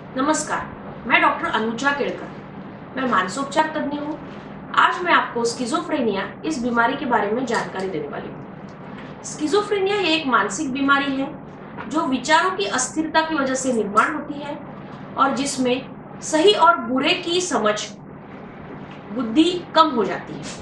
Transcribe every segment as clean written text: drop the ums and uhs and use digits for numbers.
नमस्कार, मैं डॉक्टर अनुजा केलकर। मैं मानसोपचार तज्ञ हूँ। आज मैं आपको स्किज़ोफ्रेनिया इस बीमारी के बारे में जानकारी देने वाली हूँ। स्किज़ोफ्रेनिया ये एक मानसिक बीमारी है जो विचारों की अस्थिरता की वजह से निर्माण होती है और जिसमें सही और बुरे की समझ बुद्धि कम हो जाती है।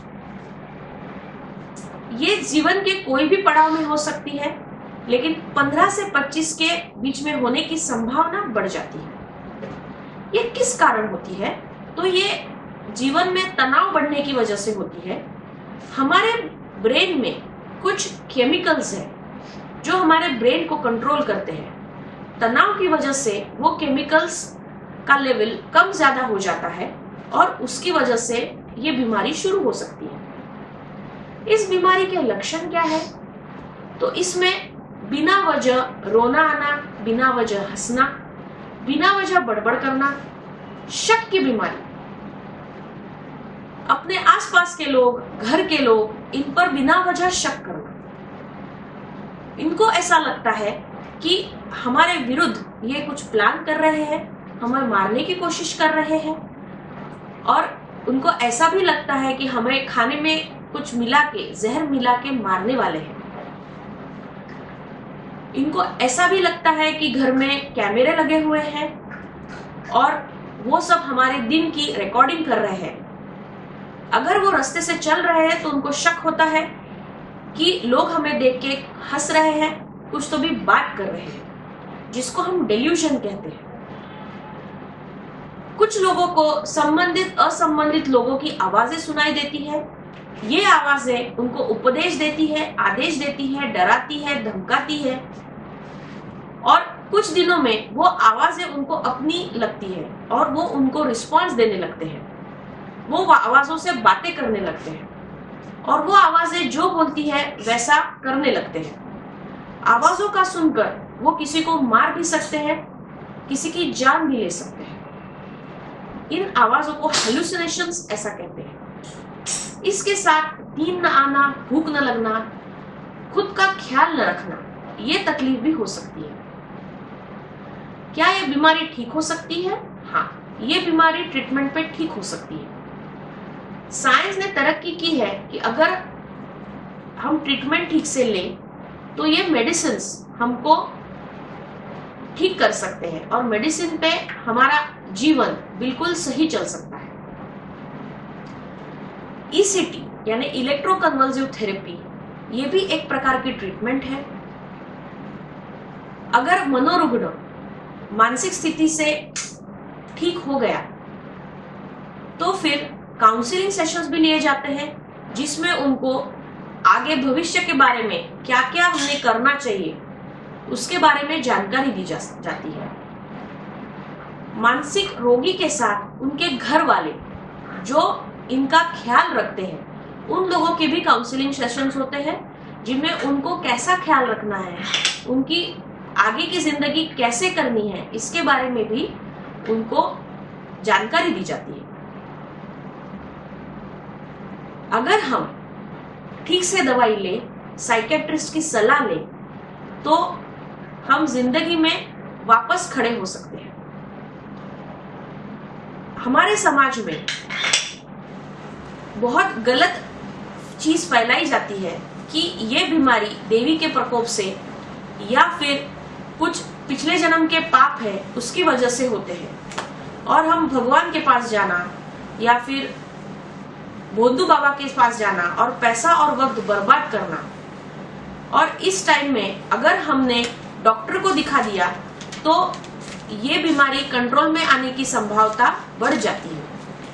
ये जीवन के कोई भी पड़ाव में हो सकती है, लेकिन 15 से 25 के बीच में होने की संभावना बढ़ जाती है। ये किस कारण होती है? तो ये जीवन में तनाव बढ़ने की वजह से होती है। हमारे ब्रेन में कुछ केमिकल्स हैं जो हमारे ब्रेन को कंट्रोल करते हैं। तनाव की वजह से वो केमिकल्स का लेवल कम ज्यादा हो जाता है और उसकी वजह से ये बीमारी शुरू हो सकती है। इस बीमारी के लक्षण क्या है? तो इसमें बिना वजह रोना आना, बिना वजह हंसना, बिना वजह बड़बड़ करना, शक की बीमारी, अपने आसपास के लोग, घर के लोग इन पर बिना वजह शक करना। इनको ऐसा लगता है कि हमारे विरुद्ध ये कुछ प्लान कर रहे हैं, हमें मारने की कोशिश कर रहे हैं, और उनको ऐसा भी लगता है कि हमें खाने में कुछ मिला के, जहर मिला के मारने वाले हैं। इनको ऐसा भी लगता है कि घर में कैमरे लगे हुए हैं और वो सब हमारे दिन की रिकॉर्डिंग कर रहे हैं। अगर वो रास्ते से चल रहे हैं तो उनको शक होता है कि लोग हमें देख के हंस रहे हैं, कुछ तो भी बात कर रहे हैं, जिसको हम डेल्यूजन कहते हैं। कुछ लोगों को संबंधित असंबंधित लोगों की आवाजें सुनाई देती है। ये आवाजें उनको उपदेश देती है, आदेश देती है, डराती है, धमकाती है, और कुछ दिनों में वो आवाजें उनको अपनी लगती है और वो उनको रिस्पॉन्स देने लगते हैं। वो आवाजों से बातें करने लगते हैं और वो आवाजें जो बोलती है वैसा करने लगते हैं। आवाजों का सुनकर वो किसी को मार भी सकते हैं, किसी की जान भी ले सकते हैं। इन आवाजों को हेलुसिनेशंस ऐसा कहते हैं। इसके साथ नींद न आना, भूख न लगना, खुद का ख्याल न रखना, ये तकलीफ भी हो सकती है। क्या ये बीमारी ठीक हो सकती है? हाँ, ये बीमारी ट्रीटमेंट पे ठीक हो सकती है। साइंस ने तरक्की की है कि अगर हम ट्रीटमेंट ठीक से लें तो ये मेडिसिन हमको ठीक कर सकते हैं और मेडिसिन पे हमारा जीवन बिल्कुल सही चल सकता है। ईसीटी यानी इलेक्ट्रोकन्वल्सिव थेरेपी, ये भी एक प्रकार की ट्रीटमेंट है। अगर मनोरुग्ण मानसिक स्थिति से ठीक हो गया तो फिर काउंसलिंग सेशंस भी लिए जाते हैं, जिसमें उनको आगे भविष्य के बारे में क्या क्या हमें करना चाहिए उसके बारे में जानकारी दी जाती है। मानसिक रोगी के साथ उनके घर वाले जो इनका ख्याल रखते हैं, उन लोगों के भी काउंसलिंग सेशंस होते हैं, जिनमें उनको कैसा ख्याल रखना है, उनकी आगे की जिंदगी कैसे करनी है, इसके बारे में भी उनको जानकारी दी जाती है। अगर हम ठीक से दवाई ले, साइकेट्रिस्ट की सलाह ले, तो हम जिंदगी में वापस खड़े हो सकते हैं। हमारे समाज में बहुत गलत चीज फैलाई जाती है कि ये बीमारी देवी के प्रकोप से या फिर कुछ पिछले जन्म के पाप है उसकी वजह से होते हैं, और हम भगवान के पास जाना या फिर बोधू बाबा के पास जाना और पैसा और वक्त बर्बाद करना, और इस टाइम में अगर हमने डॉक्टर को दिखा दिया तो ये बीमारी कंट्रोल में आने की संभावना बढ़ जाती है।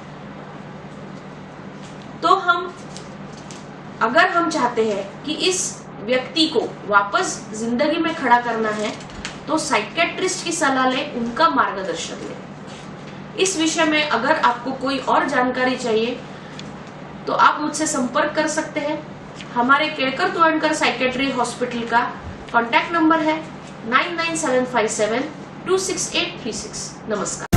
तो अगर हम चाहते हैं कि इस व्यक्ति को वापस जिंदगी में खड़ा करना है तो साइकेट्रिस्ट की सलाह ले, उनका मार्गदर्शन ले। इस विषय में अगर आपको कोई और जानकारी चाहिए तो आप मुझसे संपर्क कर सकते हैं। हमारे केलकर तोड़कर साइकेट्री हॉस्पिटल का कॉन्टैक्ट नंबर है 99757 26836। नमस्कार।